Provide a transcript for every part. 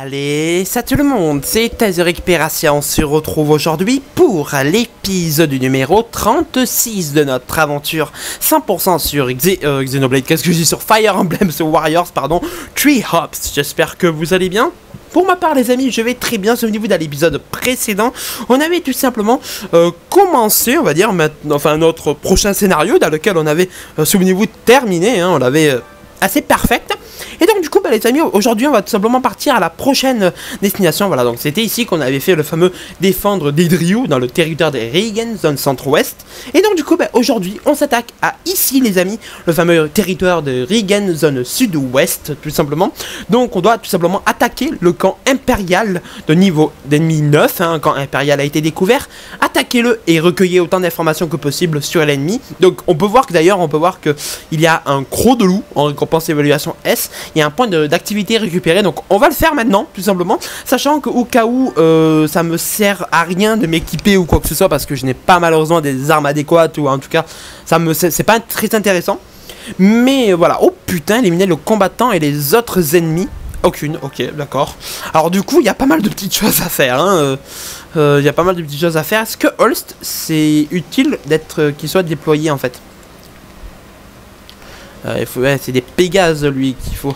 Allez, salut tout le monde, c'est Tazeric Perassia, on se retrouve aujourd'hui pour l'épisode numéro 36 de notre aventure 100% sur Xenoblade, qu'est-ce que je dis, sur Fire Emblem Warriors, pardon, Tree Hops. J'espère que vous allez bien. Pour ma part les amis, je vais très bien. Souvenez-vous dans l'épisode précédent, on avait tout simplement commencé, on va dire, enfin notre prochain scénario dans lequel on avait, souvenez-vous, terminé, hein, on l'avait assez parfaite. Et donc du coup les amis, aujourd'hui on va tout simplement partir à la prochaine destination. Voilà, donc c'était ici qu'on avait fait le fameux défendre Dendryo dans le territoire des Reigen, zone centre-ouest. Et donc du coup aujourd'hui on s'attaque à ici les amis, le fameux territoire de Reigen, zone sud-ouest tout simplement. Donc on doit tout simplement attaquer le camp impérial de niveau d'ennemi 9, hein, un camp impérial a été découvert. Attaquez-le et recueillez autant d'informations que possible sur l'ennemi. Donc on peut voir que d'ailleurs, il y a un croc de loup en récompense évaluation S. Il y a un point d'activité récupéré, donc on va le faire maintenant, tout simplement. Sachant qu'au cas où ça me sert à rien de m'équiper ou quoi que ce soit, parce que je n'ai pas malheureusement des armes adéquates, ou en tout cas, c'est pas très intéressant. Mais voilà, oh putain, éliminer le combattant et les autres ennemis. Aucune, ok, d'accord. Alors du coup, il y a pas mal de petites choses à faire, hein. Il y a pas mal de petites choses à faire. Est-ce que Holst, c'est utile d'être qu'il soit déployé en fait? Ouais, c'est des Pégases lui qu'il faut.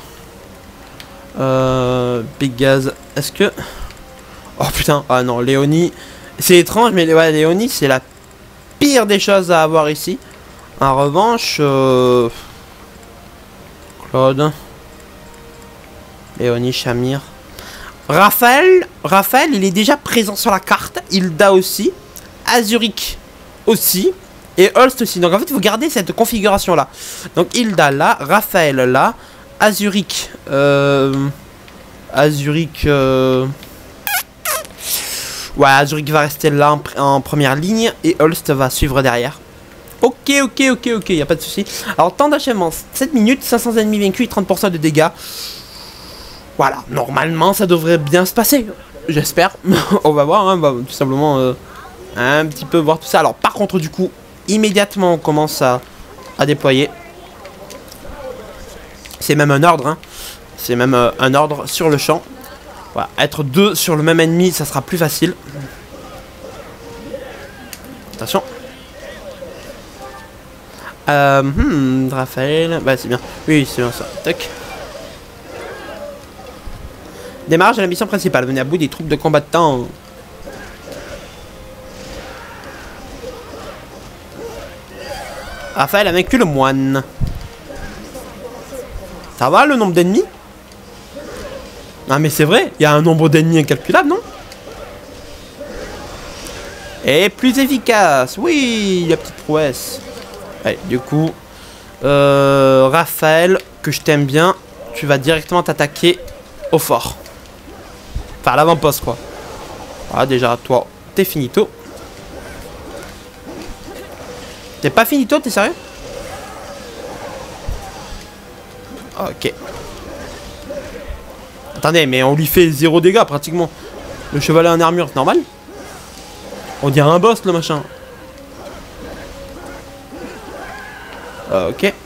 Pégase. Est-ce que... Oh putain, ah non, Léonie. C'est étrange, mais ouais, Léonie, c'est la pire des choses à avoir ici. En revanche, Claude. Léonie, Shamir. Raphaël, il est déjà présent sur la carte. Hilda aussi. Azuric aussi. Et Holst aussi. Donc en fait, vous gardez cette configuration là. Donc Hilda là, Raphaël là, Azuric. Ouais, Azuric va rester là en première ligne et Holst va suivre derrière. Ok, y a pas de souci. Alors temps d'achèvement 7 minutes, 500 ennemis vaincus et 30% de dégâts. Voilà, normalement ça devrait bien se passer. J'espère. On va voir, hein, on va tout simplement un petit peu voir tout ça. Alors par contre du coup, immédiatement on commence à déployer. C'est même un ordre, hein. C'est même un ordre sur le champ. Voilà, être deux sur le même ennemi, ça sera plus facile. Attention. Raphaël, bah c'est bien. Oui, c'est bien ça. Tac. Démarrage de la mission principale. Venez à bout des troupes de combattants. Raphaël a vaincu le moine. Ça va le nombre d'ennemis? Ah mais c'est vrai, il y a un nombre d'ennemis incalculable, non? Et plus efficace. Oui, la petite prouesse. Allez, du coup, Raphaël, que je t'aime bien, tu vas directement t'attaquer au fort. Enfin, à l'avant-poste, quoi. Voilà, déjà, toi, t'es finito. T'es pas finito, t'es sérieux? Ok. Attendez, mais on lui fait 0 dégâts, pratiquement. Le chevalet en armure, c'est normal? On dirait un boss, le machin. Ok.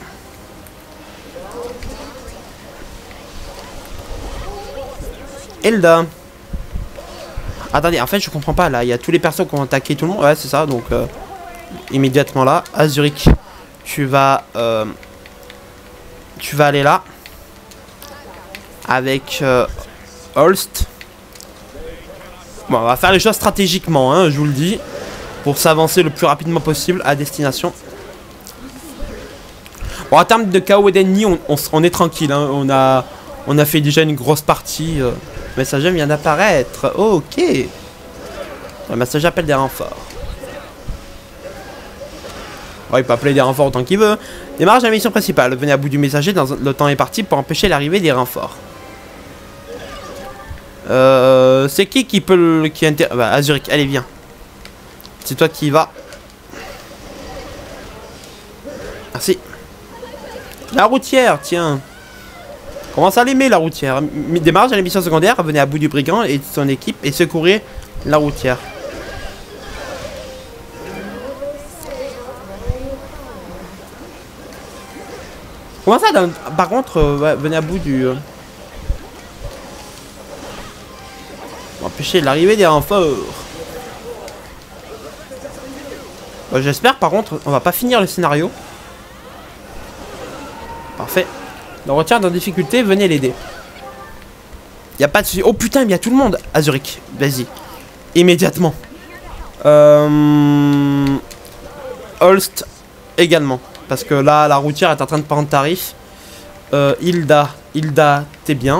Hilda. Attendez, en fait je comprends pas là, il y a tous les persos qui ont attaqué tout le monde. Ouais c'est ça, donc immédiatement là. Azuric, tu vas aller là. Avec Holst. Bon, on va faire les choses stratégiquement, hein, je vous le dis. Pour s'avancer le plus rapidement possible à destination. Bon, en termes de KO et d'ennemis, on est tranquille, hein, on a fait déjà une grosse partie. Le messager vient d'apparaître. Oh, ok. Le messager appelle des renforts. Oh, il peut appeler des renforts autant qu'il veut. Démarrage de la mission principale. Venez à bout du messager, le temps est parti pour empêcher l'arrivée des renforts. C'est qui peut bah, Azuric, allez viens. C'est toi qui y vas. Merci. La routière, tiens. Commence à l'aimer la routière. Démarrage à la mission secondaire, venez à bout du brigand et de son équipe et secourir la routière. Comment ça, par contre, ouais, venez à bout du... Pour empêcher l'arrivée des renforts. Bon, j'espère par contre, on va pas finir le scénario. Parfait. Le retient en difficulté, venez l'aider. Y a pas de souci. Oh putain, il y a tout le monde à Zurich. Vas-y. Immédiatement. Holst également. Parce que là, la routière est en train de prendre tarif. Hilda, t'es bien.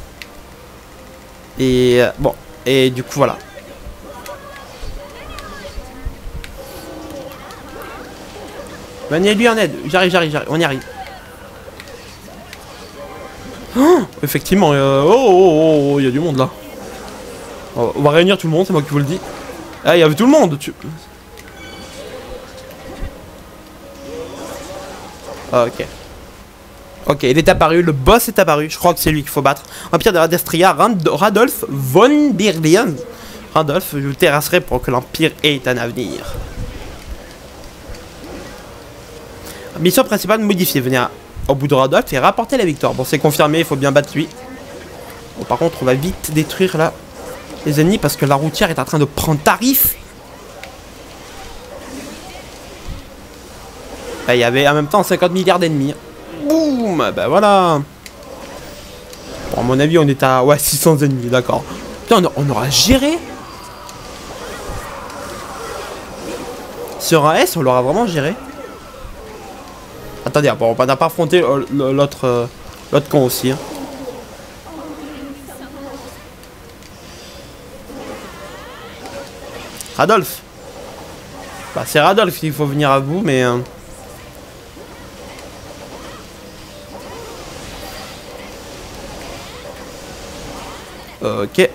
Et bon, et du coup, voilà. Venez lui en aide. J'arrive. On y arrive. Oh, effectivement, il y a du monde là. On va réunir tout le monde, c'est moi qui vous le dis. Ah, il y avait tout le monde. Ah, ok. Ok, il est apparu, le boss est apparu. Je crois que c'est lui qu'il faut battre. Empire de Radestria, Radolf von Birlian. Radolf, je vous terrasserai pour que l'Empire ait un avenir. Mission principale modifiée. Venez au bout de Radolf et rapporter la victoire. Bon, c'est confirmé, il faut bien battre lui. Bon, par contre, on va vite détruire là les ennemis parce que la routière est en train de prendre tarif. Il y avait en même temps 50 milliards d'ennemis. Boum, bah voilà. Bon, à mon avis, on est à 600 ennemis, d'accord. Putain, on aura géré. Sur un S, on l'aura vraiment géré. Attendez, bon, on n'a pas affronté l'autre con aussi. Hein. Radolf. Bah, c'est Radolf qu'il faut venir à bout, mais... Ok.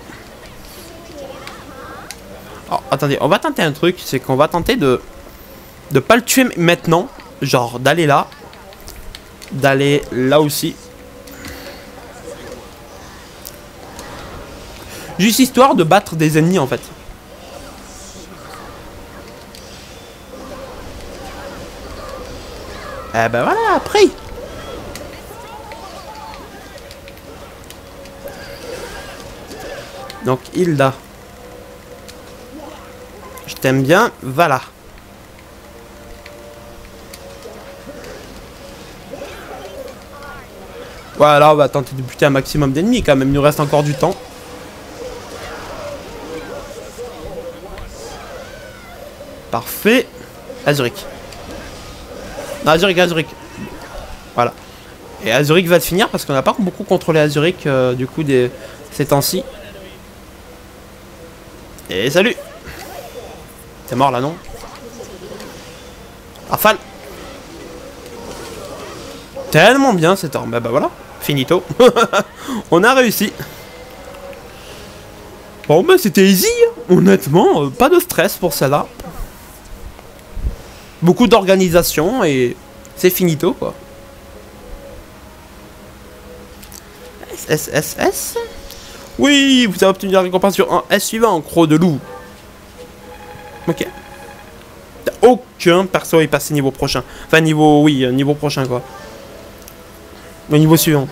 Alors, attendez, on va tenter un truc, c'est qu'on va tenter de pas le tuer maintenant. Genre, d'aller là. D'aller là aussi. Juste histoire de battre des ennemis, en fait. Eh ben voilà, après. Donc, Hilda. Je t'aime bien, voilà. Voilà, on va tenter de buter un maximum d'ennemis quand même, il nous reste encore du temps. Parfait. Azuric. Azuric. Voilà. Et Azuric va le finir parce qu'on n'a pas beaucoup contrôlé Azuric du coup ces temps-ci. Et salut. T'es mort là, non? Rafale. Tellement bien cette arme. Bah voilà. Finito. On a réussi. Bon bah c'était easy. Honnêtement, pas de stress pour celle-là. Beaucoup d'organisation et c'est finito quoi. S. Oui, vous avez obtenu la récompense sur un S suivant, croc de loup. Ok. Aucun perso est passé niveau prochain. Enfin niveau, oui, niveau prochain quoi. Au niveau suivant.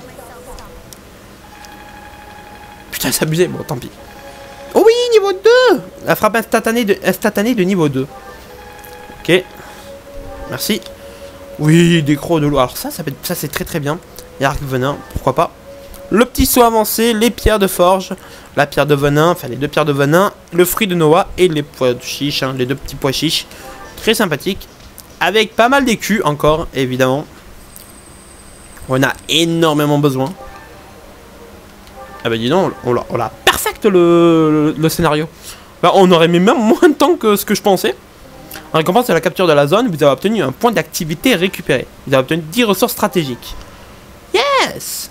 Putain, c'est abusé. Bon, tant pis. Oh oui, niveau 2. La frappe instantanée de niveau 2. Ok. Merci. Oui, des crocs de loup. Alors ça c'est très très bien. Et arc venin, pourquoi pas. Le petit saut avancé, les pierres de forge, la pierre de venin, enfin les deux pierres de venin, le fruit de Noah et les pois chiches, hein, les deux petits pois chiches. Très sympathique. Avec pas mal d'écus encore, évidemment. On a énormément besoin. Ah bah dis donc, on l'a perfect le scénario. Bah on aurait mis même moins de temps que ce que je pensais. En récompense de la capture de la zone, vous avez obtenu un point d'activité récupéré. Vous avez obtenu 10 ressources stratégiques. Yes.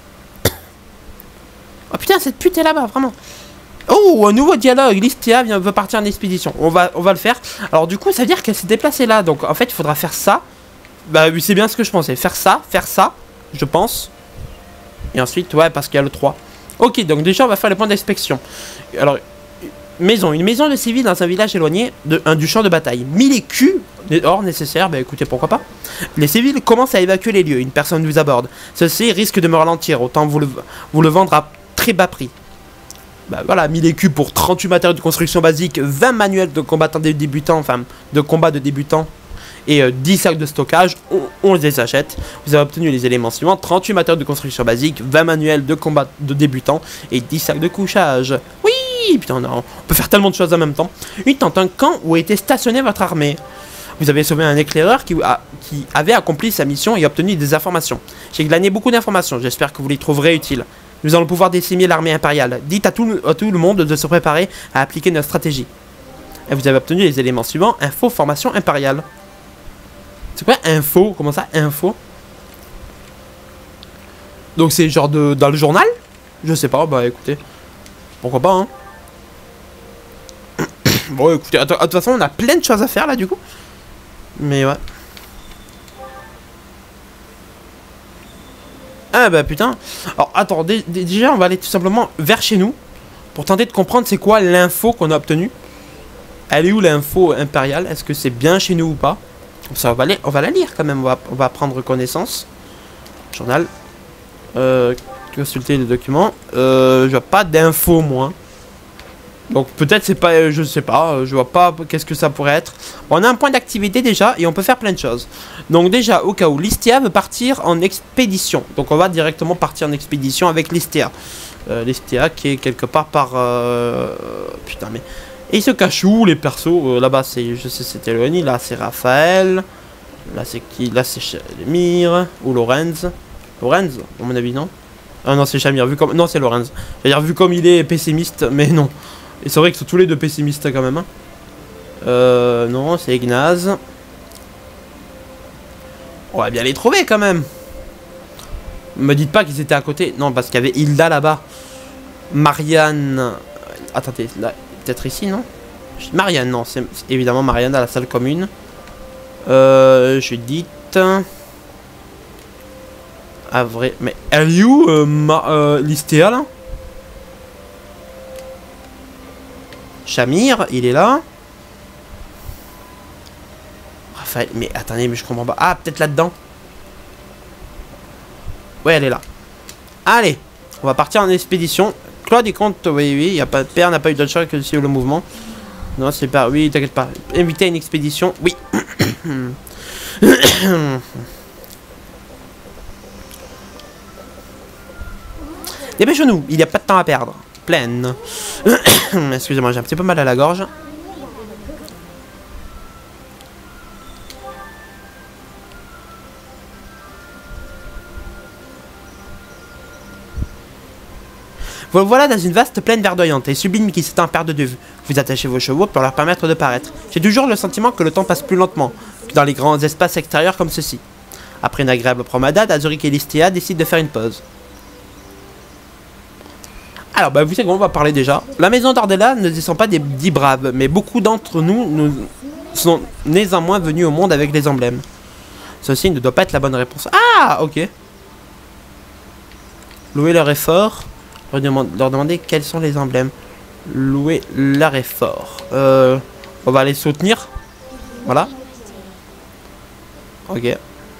Oh putain, cette pute est là-bas, vraiment. Oh, un nouveau dialogue. Listia veut partir en expédition. On va le faire. Alors du coup, ça veut dire qu'elle s'est déplacée là. Donc en fait, il faudra faire ça. Bah oui, c'est bien ce que je pensais. Faire ça, je pense. Et ensuite, ouais, parce qu'il y a le 3. Ok, donc déjà, on va faire le point d'inspection. Alors, une maison de civils dans un village éloigné du champ de bataille. 1000 écus or nécessaires, bah écoutez, pourquoi pas. Les civils commencent à évacuer les lieux. Une personne vous aborde. Ceci risque de me ralentir. Autant vous le vendre à très bas prix. Bah voilà, 1000 écus pour 38 matériaux de construction basique, 20 manuels de combattants des débutants, enfin de combat de débutants et 10 sacs de stockage, on les achète. Vous avez obtenu les éléments suivants, 38 matériaux de construction basique, 20 manuels de combat de débutants et 10 sacs de couchage. Oui, putain, on peut faire tellement de choses en même temps. Une tente, un camp où était stationnée votre armée. Vous avez sauvé un éclaireur qui avait accompli sa mission et obtenu des informations. J'ai glané beaucoup d'informations, j'espère que vous les trouverez utiles. Nous allons pouvoir décimer l'armée impériale. Dites à tout le monde de se préparer à appliquer notre stratégie. Et vous avez obtenu les éléments suivants. Info, formation impériale. C'est quoi info? Comment ça, info? Donc c'est genre dans le journal? Je sais pas, bah écoutez. Pourquoi pas, hein. Bon écoutez, de toute façon on a plein de choses à faire là du coup. Mais ouais. Ah bah putain. Alors attends, déjà on va aller tout simplement vers chez nous pour tenter de comprendre c'est quoi l'info qu'on a obtenue. Elle est où l'info impériale? Est-ce que c'est bien chez nous ou pas? Ça, on va la lire quand même, on va prendre connaissance. Journal. Consulter les documents. Je vois pas d'info moi. Donc peut-être c'est pas, je sais pas, je vois pas qu'est-ce que ça pourrait être. On a un point d'activité déjà et on peut faire plein de choses. Donc déjà au cas où Listea veut partir en expédition. Donc on va directement partir en expédition avec Listea. Listea qui est quelque part par... putain mais... Et ils se cachent où les persos? Là-bas c'est, je sais c'était Léonie, là c'est Raphaël. Là c'est qui? Là c'est Shamir ou Lorenz. Lorenz à mon avis non? Ah non c'est Shamir, vu comme... Non c'est Lorenz. C'est-à-dire vu comme il est pessimiste, mais non. Et c'est vrai qu'ils sont tous les deux pessimistes quand même. Hein. Non, c'est Ignaz. On va bien les trouver quand même. Me dites pas qu'ils étaient à côté. Non, parce qu'il y avait Hilda là-bas. Marianne. Attendez, là, peut-être ici, non? Marianne, non, c'est évidemment Marianne à la salle commune. Judith. Ah, vrai. Mais elle est où, Listea là? Shamir, il est là. Raphaël, mais attendez, mais je comprends pas. Ah, peut-être là-dedans. Ouais, elle est là. Allez, on va partir en expédition. Claude, il compte, oui, il y a pas de père, n'a pas eu d'autre choix que de suivre le mouvement. Non, c'est pas, oui, t'inquiète pas. Inviter à une expédition, oui. Dépêchons-nous, il n'y a pas de temps à perdre. Pleine. Excusez-moi, j'ai un petit peu mal à la gorge. Vous voilà dans une vaste plaine verdoyante et sublime qui s'étend à perte de vue. Vous attachez vos chevaux pour leur permettre de paraître. J'ai toujours le sentiment que le temps passe plus lentement que dans les grands espaces extérieurs comme ceci. Après une agréable promenade, Azuric et Listea décident de faire une pause. Alors, bah, vous savez qu'on va parler déjà. La maison d'Ardella ne descend pas des 10 braves, mais beaucoup d'entre nous sont néanmoins venus au monde avec les emblèmes. Ceci ne doit pas être la bonne réponse. Ah, ok. Louer leur effort. Leur demander quels sont les emblèmes. Louer leur effort. On va les soutenir. Voilà. Ok.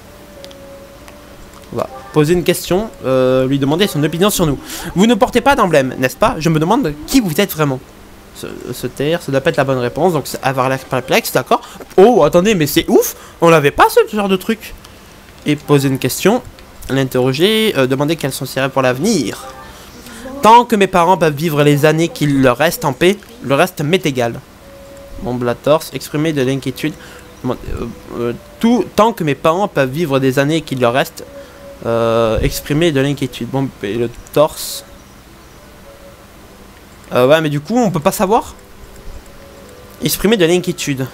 On va poser une question, lui demander son opinion sur nous. Vous ne portez pas d'emblème, n'est-ce pas? Je me demande qui vous êtes vraiment. Se taire, ça doit pas être la bonne réponse, donc avoir l'air perplexe, d'accord. Oh, attendez, mais c'est ouf. On n'avait pas ce genre de truc. Et poser une question, l'interroger, demander quels sont ses rêves pour l'avenir. Tant que mes parents peuvent vivre les années qu'il leur reste en paix, le reste m'est égal. Mon la torse, exprimer de l'inquiétude. Tant que mes parents peuvent vivre des années qu'il leur reste, exprimer de l'inquiétude. Bon, et le torse. Ouais, mais du coup, on peut pas savoir. Exprimer de l'inquiétude.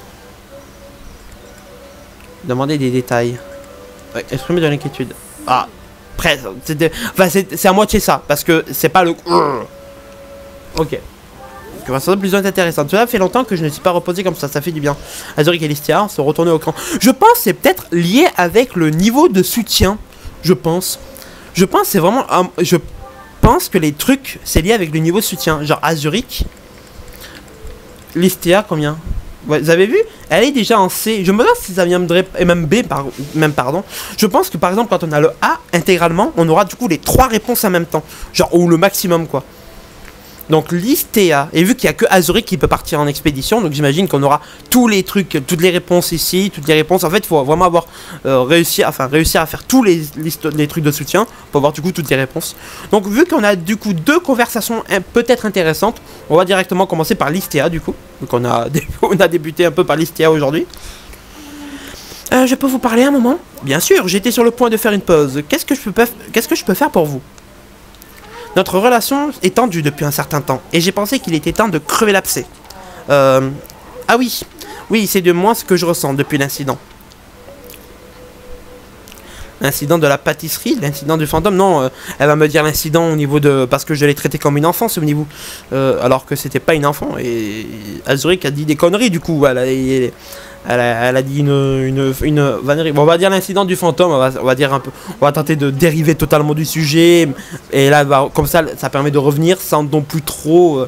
Demander des détails. Ouais, exprimer de l'inquiétude. Ah, presque. Enfin, c'est à moitié ça, parce que c'est pas le. Ok. Conversation plus intéressante. Cela fait longtemps que je ne suis pas reposé comme ça fait du bien. Azuric et Listea sont retournés au camp. Je pense que c'est peut-être lié avec le niveau de soutien. Je pense. Je pense c'est vraiment. Je pense que les trucs, c'est lié avec le niveau de soutien. Genre Azuric. Listea, combien? Ouais, vous avez vu? Elle est déjà en C. Je me demande si ça viendrait. Et même B, pardon. Je pense que par exemple, quand on a le A intégralement, on aura du coup les 3 réponses en même temps. Genre, ou le maximum quoi. Donc l'Istea, et vu qu'il n'y a que Azuric qui peut partir en expédition, donc j'imagine qu'on aura tous les trucs, toutes les réponses ici, toutes les réponses. En fait, il faut vraiment avoir réussi à faire tous les trucs de soutien pour avoir du coup toutes les réponses. Donc vu qu'on a du coup deux conversations peut-être intéressantes, on va directement commencer par l'Istea du coup. Donc on a débuté un peu par l'Istea aujourd'hui. Je peux vous parler un moment? Bien sûr, j'étais sur le point de faire une pause. Qu'est-ce que je peux faire pour vous? Notre relation est tendue depuis un certain temps, et j'ai pensé qu'il était temps de crever l'abcès. Ah oui, oui, c'est de moi ce que je ressens depuis l'incident. L'incident de la pâtisserie, l'incident du fantôme, non, elle va me dire l'incident au niveau de... Parce que je l'ai traité comme une enfant, souvenez-vous. Alors que c'était pas une enfant, et Azuric a dit des conneries, du coup, elle a dit une vannerie. Bon, on va dire l'incident du fantôme, on va dire un peu, on va tenter de dériver totalement du sujet, et là, comme ça permet de revenir sans non plus trop,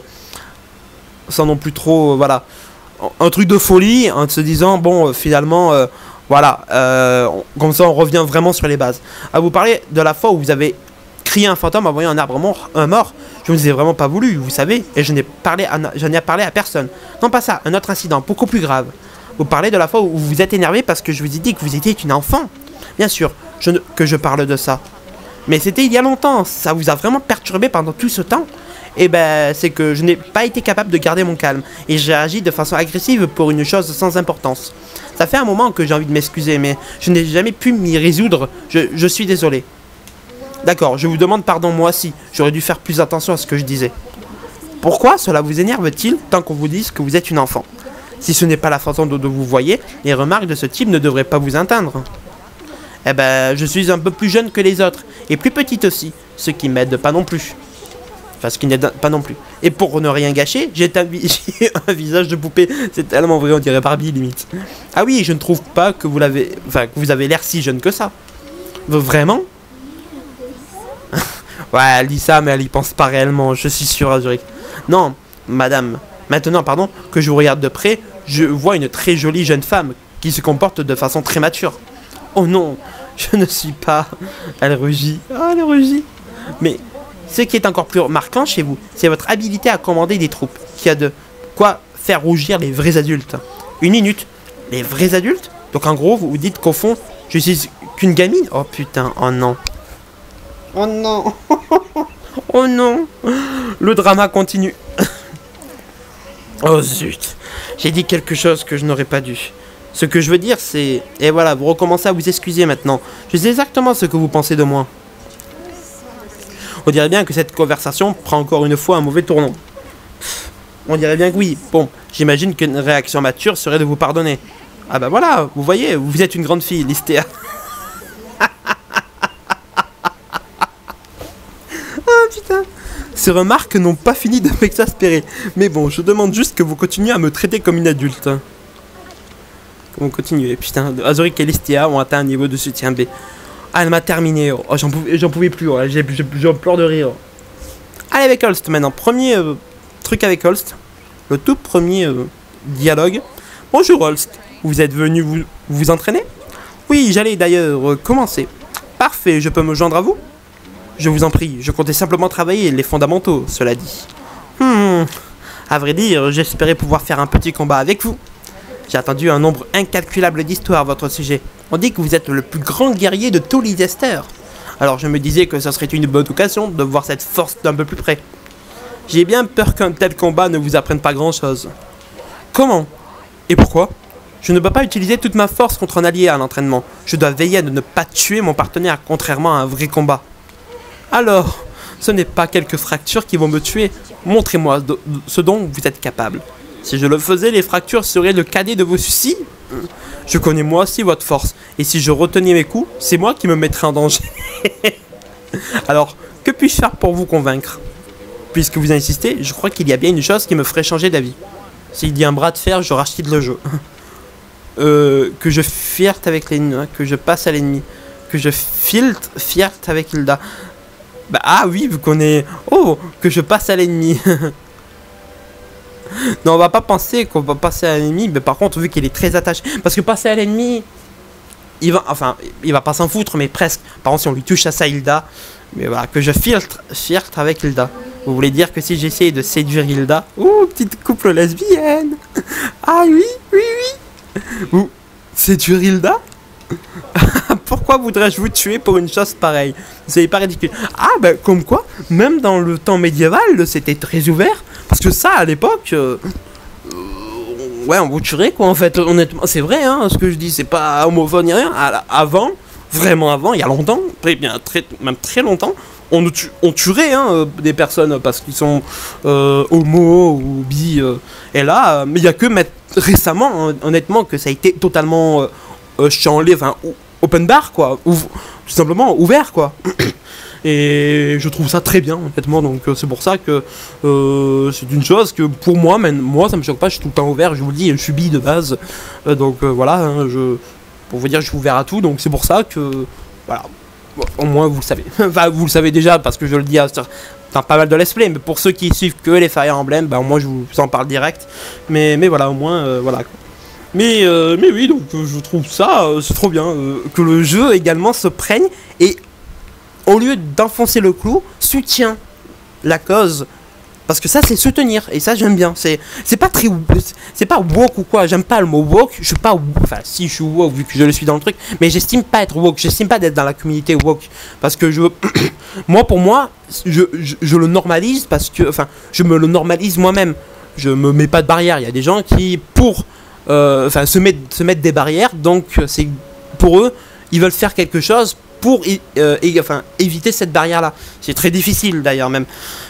voilà, un truc de folie, en se disant, bon, finalement, voilà, comme ça on revient vraiment sur les bases. À vous parler de la fois où vous avez crié un fantôme en voyant un arbre mort, je ne vous ai vraiment pas voulu, vous savez, et je n'ai parlé à personne. Non, pas ça, un autre incident, beaucoup plus grave. Vous parlez de la fois où vous vous êtes énervé parce que je vous ai dit que vous étiez une enfant. Bien sûr, que je parle de ça. Mais c'était il y a longtemps, ça vous a vraiment perturbé pendant tout ce temps. Et ben, c'est que je n'ai pas été capable de garder mon calme. Et j'ai agi de façon agressive pour une chose sans importance. Ça fait un moment que j'ai envie de m'excuser, mais je n'ai jamais pu m'y résoudre. Je suis désolé. D'accord, je vous demande pardon moi aussi. J'aurais dû faire plus attention à ce que je disais. Pourquoi cela vous énerve-t-il tant qu'on vous dise que vous êtes une enfant? Si ce n'est pas la façon dont vous voyez, les remarques de ce type ne devraient pas vous atteindre. Eh ben, je suis un peu plus jeune que les autres, et plus petite aussi, ce qui m'aide pas non plus. Enfin, ce qui n'aide pas non plus. Et pour ne rien gâcher, j'ai un visage de poupée. C'est tellement vrai, on dirait Barbie, limite. Ah oui, je ne trouve pas que vous avez l'air si jeune que ça. Vraiment? Ouais, elle dit ça, mais elle y pense pas réellement, je suis sûr, Azuric. Non, madame, maintenant, pardon, que je vous regarde de près, je vois une très jolie jeune femme qui se comporte de façon très mature. Oh non, je ne suis pas... Elle rugit. Ah, elle rugit. Mais ce qui est encore plus marquant chez vous, c'est votre habilité à commander des troupes, qui a de quoi faire rougir les vrais adultes. Une minute. Les vrais adultes? Donc en gros, vous dites qu'au fond, je suis qu'une gamine? Oh putain, oh non. Oh non. Oh non. Le drama continue. Oh zut. J'ai dit quelque chose que je n'aurais pas dû. Ce que je veux dire, c'est... Et voilà, vous recommencez à vous excuser maintenant. Je sais exactement ce que vous pensez de moi. On dirait bien que cette conversation prend encore une fois un mauvais tournant. On dirait bien que oui. Bon, j'imagine qu'une réaction mature serait de vous pardonner. Ah bah voilà, vous voyez, vous êtes une grande fille, l'Istea. Ah putain. Ces remarques n'ont pas fini de m'exaspérer. Mais bon, je demande juste que vous continuez à me traiter comme une adulte. On continue. Putain, Azuric et l'Istea ont atteint un niveau de soutien B. Ah, elle m'a terminé. Oh, j'en pouvais plus. Oh, j'en pleure de rire. Allez, avec Holst maintenant. Premier truc avec Holst. Le tout premier dialogue. Bonjour Holst. Vous êtes venu vous entraîner? Oui, j'allais d'ailleurs commencer. Parfait, je peux me joindre à vous? Je vous en prie, je comptais simplement travailler les fondamentaux, cela dit. À vrai dire, j'espérais pouvoir faire un petit combat avec vous. J'ai attendu un nombre incalculable d'histoires à votre sujet. On dit que vous êtes le plus grand guerrier de tous les Leicester. Alors je me disais que ce serait une bonne occasion de voir cette force d'un peu plus près. J'ai bien peur qu'un tel combat ne vous apprenne pas grand-chose. Comment? Et pourquoi? Je ne peux pas utiliser toute ma force contre un allié à l'entraînement. Je dois veiller à ne pas tuer mon partenaire, contrairement à un vrai combat. Alors, ce n'est pas quelques fractures qui vont me tuer. Montrez-moi ce dont vous êtes capable. Si je le faisais, les fractures seraient le cadet de vos soucis. Je connais moi aussi votre force. Et si je retenais mes coups, c'est moi qui me mettrais en danger. Alors, que puis-je faire pour vous convaincre? Puisque vous insistez, je crois qu'il y a bien une chose qui me ferait changer d'avis. S'il y a un bras de fer, je rachète le jeu. Que je flirte avec l'ennemi, que je passe à l'ennemi. Que je flirte avec Hilda. Bah, ah oui, vous connaissez... Oh, que je passe à l'ennemi. Non, on va pas penser qu'on va passer à l'ennemi, mais par contre, vu qu'il est très attaché... Parce que passer à l'ennemi... Il va... Enfin, il va pas s'en foutre, mais presque. Par contre, si on lui touche à ça, Hilda... Mais voilà, que je flirte avec Hilda. Vous voulez dire que si j'essayais de séduire Hilda... Ouh, petite couple lesbienne. Ah oui, oui, oui. Ou séduire Hilda. Pourquoi voudrais-je vous tuer pour une chose pareille? C'est pas ridicule. Ah ben comme quoi, même dans le temps médiéval, c'était très ouvert. Parce que ça, à l'époque... ouais, on vous tuerait quoi en fait, honnêtement. C'est vrai, hein, ce que je dis, c'est pas homophobe ni rien. Avant, vraiment avant, il y a longtemps, même très longtemps, on tuerait hein, des personnes parce qu'ils sont homo ou bi. Et là, mais il y a que récemment, hein, honnêtement, que ça a été totalement chanlé, enfin, open bar, quoi. Tout simplement ouvert, quoi. Et je trouve ça très bien, honnêtement. Donc, c'est pour ça que c'est une chose que pour moi, moi, ça me choque pas. Je suis tout le temps ouvert, je vous le dis, je suis bi de base. Donc, voilà, hein, pour vous dire, je suis ouvert à tout. Donc, c'est pour ça que, voilà. Au moins vous le savez. Enfin, vous le savez déjà parce que je le dis dans pas mal de let's play, mais pour ceux qui suivent que les Fire Emblem, bah moi je vous en parle direct. Mais voilà, au moins voilà. Mais oui, donc je trouve ça c'est trop bien que le jeu également se prenne et au lieu d'enfoncer le clou, soutient la cause. Parce que ça c'est soutenir et ça j'aime bien. C'est pas très, c'est pas woke ou quoi. J'aime pas le mot woke. Je suis pas, enfin si je suis woke vu que je le suis dans le truc, mais j'estime pas être woke. J'estime pas d'être dans la communauté woke parce que pour moi, je le normalise parce que, enfin, je me le normalise moi-même. Je me mets pas de barrière. Il y a des gens qui se mettent des barrières. Donc c'est pour eux, ils veulent faire quelque chose pour éviter cette barrière là. C'est très difficile d'ailleurs même.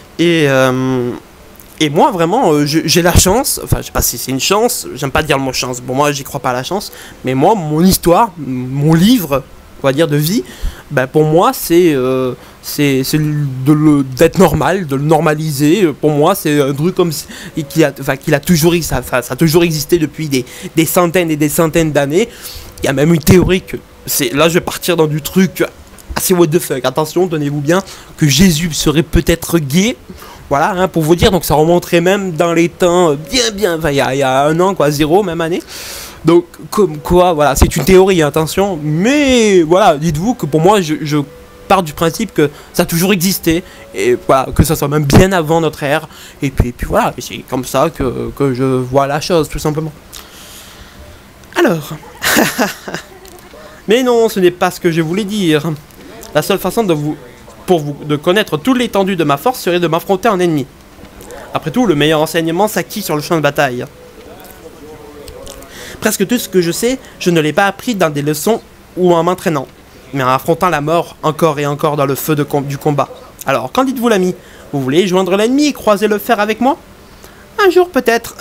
Et moi, vraiment, j'ai la chance, enfin, je sais pas si c'est une chance, j'aime pas dire le mot chance, bon, moi, j'y crois pas à la chance, mais moi, mon histoire, mon livre, on va dire, de vie, ben, pour moi, c'est d'être normal, de le normaliser. Pour moi, c'est un truc comme qu'il a toujours, ça a toujours existé depuis des centaines et des centaines d'années. Il y a même une théorie que, là, je vais partir dans du truc assez what the fuck, attention, tenez-vous bien, que Jésus serait peut-être gay, voilà, hein, pour vous dire, donc ça remonterait même dans les temps bien, enfin, il y a un an, quoi, 0, même année, donc, comme quoi, voilà, c'est une théorie, attention, mais, voilà, dites-vous que pour moi, je pars du principe que ça a toujours existé, et voilà, que ça soit même bien avant notre ère, et puis voilà, c'est comme ça que je vois la chose, tout simplement. Alors, mais non, ce n'est pas ce que je voulais dire. La seule façon de connaître toute l'étendue de ma force serait de m'affronter à un ennemi. Après tout, le meilleur enseignement s'acquit sur le champ de bataille. Presque tout ce que je sais, je ne l'ai pas appris dans des leçons ou en m'entraînant, mais en affrontant la mort encore et encore dans le feu du combat. Alors, qu'en dites-vous l'ami? Vous voulez joindre l'ennemi et croiser le fer avec moi? Un jour peut-être.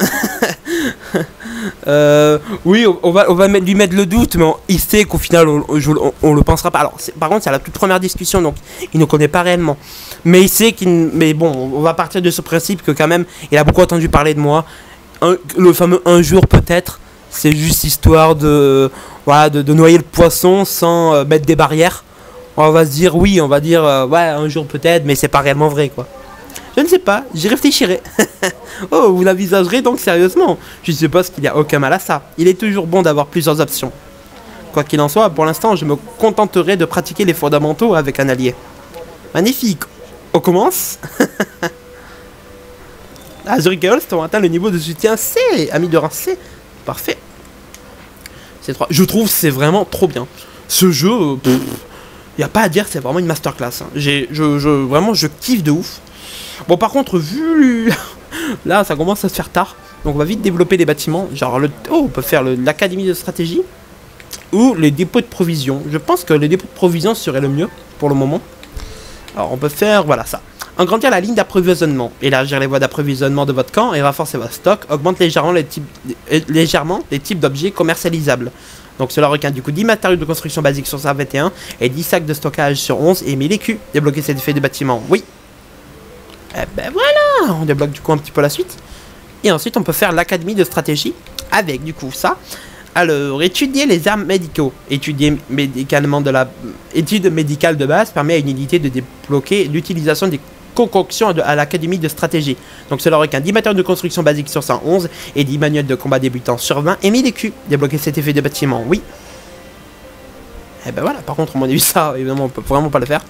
Oui, on va lui mettre le doute, mais il sait qu'au final on le pensera pas. Alors par contre c'est la toute première discussion, donc il ne connaît pas réellement, mais il sait mais bon, on va partir de ce principe que quand même il a beaucoup entendu parler de moi. Le fameux un jour peut-être, c'est juste histoire de noyer le poisson sans mettre des barrières. On va se dire oui, on va dire ouais, un jour peut-être, mais c'est pas réellement vrai, quoi. Je ne sais pas, j'y réfléchirai. Oh, vous l'envisagerez donc sérieusement? Je suppose qu'il n'y a aucun mal à ça. Il est toujours bon d'avoir plusieurs options. Quoi qu'il en soit, pour l'instant, je me contenterai de pratiquer les fondamentaux avec un allié. Magnifique. On commence? Zurich et Holst ont atteint le niveau de soutien C. Ami de rang C. Parfait. C'est 3. Je trouve que c'est vraiment trop bien. Ce jeu, il n'y a pas à dire, c'est vraiment une masterclass. Hein. Vraiment, je kiffe de ouf. Bon, par contre, vu... Là, ça commence à se faire tard. Donc, on va vite développer des bâtiments. Genre, on peut faire l'académie de stratégie. Ou les dépôts de provisions. Je pense que les dépôts de provisions seraient le mieux pour le moment. Alors, on peut faire, voilà, ça. Agrandir la ligne d'approvisionnement. Élargir les voies d'approvisionnement de votre camp et renforcer votre stock. Augmente légèrement les types d'objets commercialisables. Donc, cela requiert du coup 10 matériaux de construction basiques sur 121 et 10 sacs de stockage sur 11 et 1000 écus. Débloquer cet effet de bâtiment. Oui. Eh ben voilà, on débloque du coup un petit peu la suite. Et ensuite on peut faire l'académie de stratégie avec du coup ça. Alors, étudier les armes médicaux. Étude médicale de base permet à une unité de débloquer l'utilisation des concoctions à l'académie de stratégie. Donc cela requiert 10 matériaux de construction basique sur 111 et 10 manuels de combat débutant sur 20 et 1000 écus. Débloquer cet effet de bâtiment, oui. Eh ben voilà, par contre, on a eu ça, évidemment, on peut vraiment pas le faire.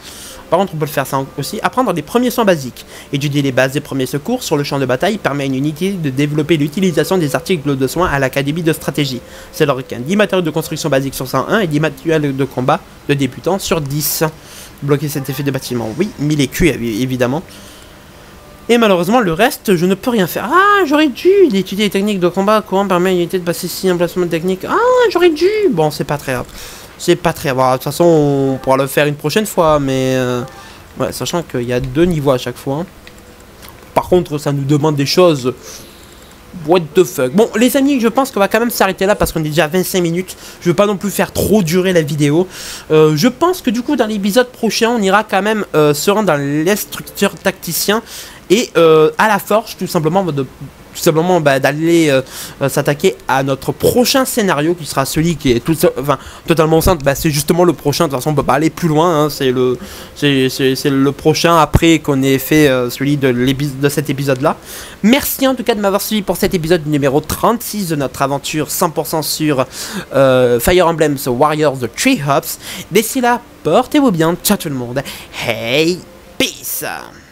Par contre, on peut le faire ça aussi. Apprendre les premiers soins basiques. Étudier les bases des premiers secours sur le champ de bataille permet à une unité de développer l'utilisation des articles de soins à l'académie de stratégie. C'est leur requin 10 matériaux de construction basique sur 101 et 10 matériaux de combat de débutants sur 10. Bloquer cet effet de bâtiment, oui. 1000 écus, évidemment. Et malheureusement, le reste, je ne peux rien faire. Ah, j'aurais dû étudier les techniques de combat. Comment permet à une unité de passer 6 emplacements de technique. Ah, j'aurais dû. Bon, c'est pas très grave. C'est pas très grave. De toute façon, on pourra le faire une prochaine fois. Mais, ouais, sachant qu'il y a 2 niveaux à chaque fois. Par contre, ça nous demande des choses. What the fuck. Bon, les amis, je pense qu'on va quand même s'arrêter là parce qu'on est déjà à 25 minutes. Je veux pas non plus faire trop durer la vidéo. Je pense que du coup, dans l'épisode prochain, on ira quand même se rendre dans l'instructeur tacticien. Et à la forge, tout simplement, d'aller s'attaquer à notre prochain scénario, qui sera celui qui est totalement simple. Bah, c'est justement le prochain. De toute façon, on peut pas aller plus loin. Hein. C'est le prochain après qu'on ait fait celui de cet épisode-là. Merci en tout cas de m'avoir suivi pour cet épisode numéro 36 de notre aventure 100% sur Fire Emblem Warriors The Tree Hops. D'ici là, portez-vous bien. Ciao tout le monde. Hey, peace.